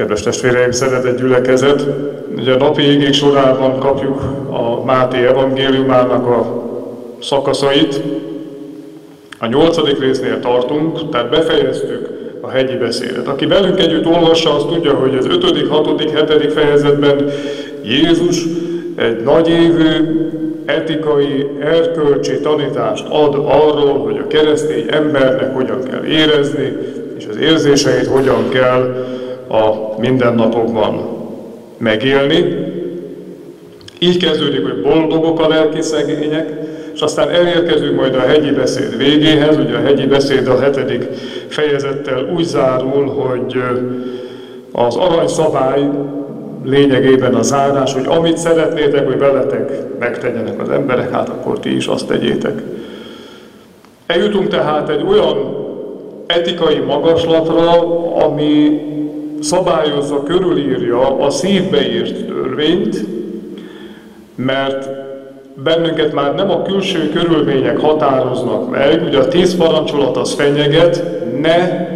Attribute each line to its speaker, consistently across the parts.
Speaker 1: Kedves testvéreim, szeretett gyülekezet! Ugye a napi igék sorában kapjuk a Máté evangéliumának a szakaszait. A 8. résznél tartunk, tehát befejeztük a hegyi beszédet. Aki velünk együtt olvassa, az tudja, hogy az 5., 6., 7. fejezetben Jézus egy nagyévű, etikai, erkölcsi tanítást ad arról, hogy a keresztény embernek hogyan kell érezni, és az érzéseit hogyan kell a mindennapokban megélni. Így kezdődik, hogy boldogok a lelki szegények, és aztán elérkezünk majd a hegyi beszéd végéhez. Ugye a hegyi beszéd a 7. fejezettel úgy zárul, hogy az aranyszabály lényegében a zárás, hogy amit szeretnétek, hogy veletek megtegyenek az emberek, hát akkor ti is azt tegyétek. Eljutunk tehát egy olyan etikai magaslatra, ami szabályozza, körülírja a szívbe írt törvényt, mert bennünket már nem a külső körülmények határoznak meg. Ugye a 10 parancsolat az fenyeget: ne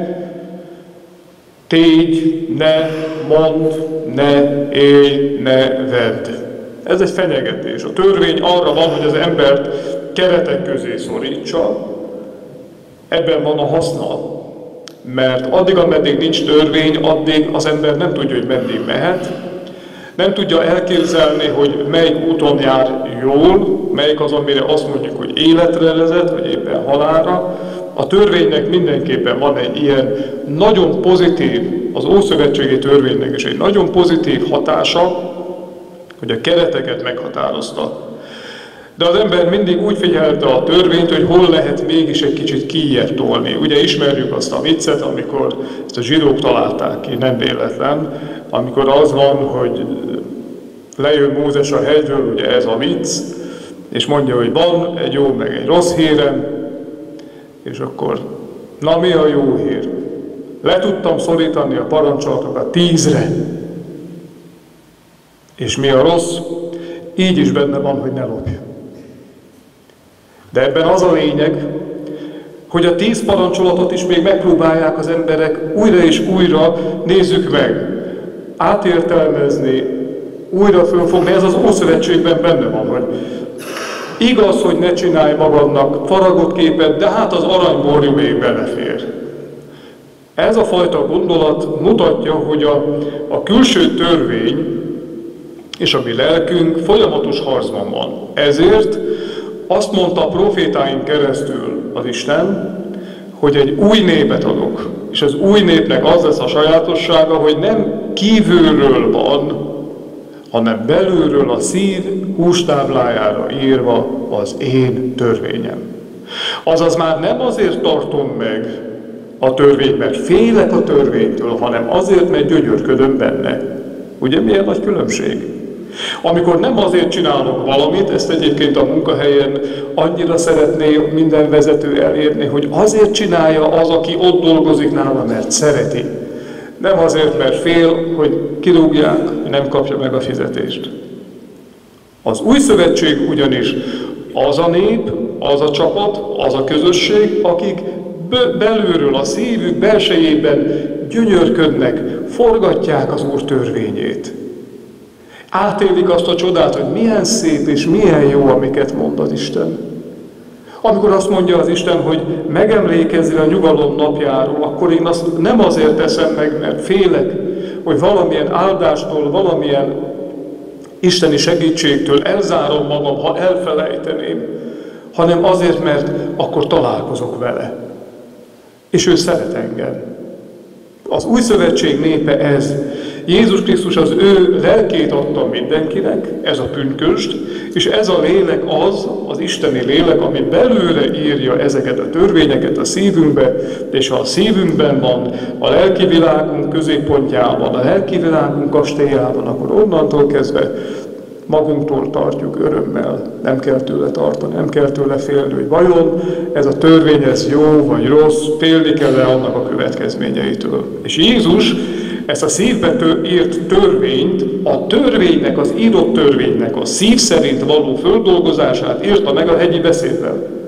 Speaker 1: tégy, ne mondd, ne élj, ne vedd. Ez egy fenyegetés. A törvény arra van, hogy az embert keretek közé szorítsa. Ebben van a haszna. Mert addig, ameddig nincs törvény, addig az ember nem tudja, hogy meddig mehet. Nem tudja elképzelni, hogy melyik úton jár jól, melyik az, amire azt mondjuk, hogy életre vezet, vagy éppen halálra. A törvénynek mindenképpen van egy ilyen nagyon pozitív, az ószövetségi törvénynek is egy nagyon pozitív hatása, hogy a kereteket meghatározta. De az ember mindig úgy figyelte a törvényt, hogy hol lehet mégis egy kicsit kijjebb tolni. Ugye ismerjük azt a viccet, amikor ezt a zsidók találták ki, nem véletlen, amikor az van, hogy lejön Mózes a hegyről, ugye ez a vicc, és mondja, hogy van egy jó meg egy rossz hírem, és akkor, na mi a jó hír? Le tudtam szorítani a parancsolatokat 10-re. És mi a rossz? Így is benne van, hogy ne lopj. De ebben az a lényeg, hogy a 10 parancsolatot is még megpróbálják az emberek újra és újra, nézzük meg, átértelmezni, újra fölfogni. Ez az Ószövetségben benne van, hogy igaz, hogy ne csinálj magadnak faragott képet, de hát az aranyborjú még belefér. Ez a fajta gondolat mutatja, hogy a külső törvény és a mi lelkünk folyamatos harcban van. Ezért azt mondta a profétáink keresztül az Isten, hogy egy új népet adok. És az új népnek az lesz a sajátossága, hogy nem kívülről van, hanem belülről a szív hústáblájára írva az én törvényem. Azaz már nem azért tartom meg a törvényt, mert félek a törvénytől, hanem azért, mert gyönyörködöm benne. Ugye milyen nagy különbség? Amikor nem azért csinálok valamit, ezt egyébként a munkahelyen annyira szeretné minden vezető elérni, hogy azért csinálja az, aki ott dolgozik nála, mert szereti. Nem azért, mert fél, hogy kirúgják, nem kapja meg a fizetést. Az új szövetség ugyanis az a nép, az a csapat, az a közösség, akik belülről a szívük belsejében gyönyörködnek, forgatják az Úr törvényét. Átélik azt a csodát, hogy milyen szép és milyen jó, amiket mond az Isten. Amikor azt mondja az Isten, hogy megemlékezzél a nyugalom napjáról, akkor én azt nem azért teszem meg, mert félek, hogy valamilyen áldástól, valamilyen isteni segítségtől elzárom magam, ha elfelejteném, hanem azért, mert akkor találkozok vele. És ő szeret engem. Az új szövetség népe ez. Jézus Krisztus az ő lelkét adta mindenkinek, ez a pünkösd, és ez a lélek az isteni lélek, ami belőle írja ezeket a törvényeket a szívünkbe, és ha a szívünkben van, a lelki világunk középpontjában, a lelki világunk kastélyában, akkor onnantól kezdve magunktól tartjuk örömmel. Nem kell tőle tartani, nem kell tőle félni, hogy vajon ez a törvény, ez jó vagy rossz, félni kell-e annak a következményeitől. És Jézus ezt a szívbe írt törvényt, a törvénynek, az írott törvénynek a szív szerint való földolgozását írta meg a hegyi beszédben.